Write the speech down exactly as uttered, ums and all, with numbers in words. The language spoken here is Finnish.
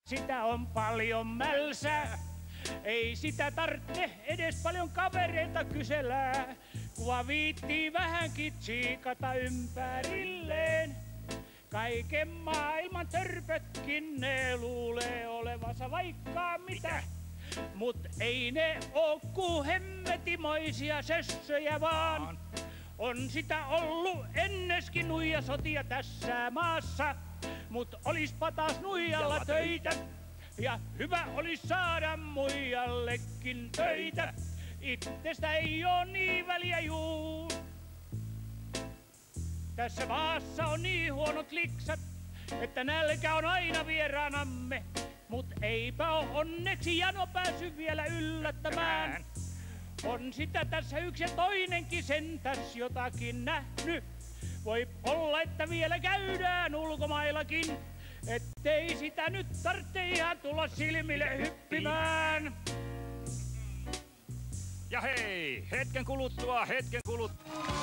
Sitä on paljon mälsää. Ei sitä tarvitse edes paljon kavereilta kysellä, kun viittii vähänkin tsiikata ympärilleen. Kaiken maailman törpötkin ne luulee olevansa vaikka mitä. Mut ei ne oo ku hemmetimoisia sössöjä vaan. On sitä ollut enneskin nuijasotia tässä maassa. Mut olispa taas nuijalla töitä. Ja hyvä olis saada muijallekin töitä. Itsestä ei oo niin väliä juu. Tässä maassa on niin huonot liksat, että nälkä on aina vieraanamme. Mut eipä oo onneksi jano päässyt vielä yllättämään. On sitä tässä yksi ja toinenkin sentäs jotakin nähnyt. Voi olla, että vielä käydään ulkomaillakin. Ettei sitä nyt tarvitse ihan tulla silmille hyppimään. Ja hei, hetken kuluttua, hetken kuluttua.